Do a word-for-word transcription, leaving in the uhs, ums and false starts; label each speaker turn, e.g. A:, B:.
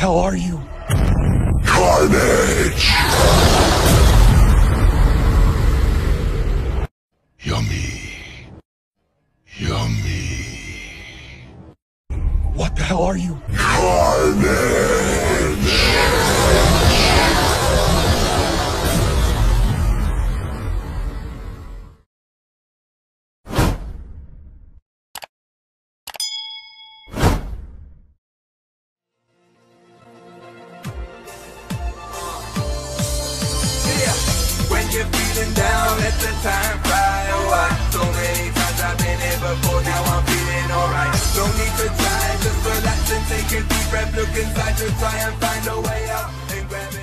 A: hell are you?
B: Carnage! Yummy. Yummy.
A: What the hell are you?
B: Carnage!
C: When you're feeling down, let the time fly away. So many times I've been here before, now I'm feeling alright. No need to try, just relax and take a deep breath. Look inside to try and find a way out and grab it.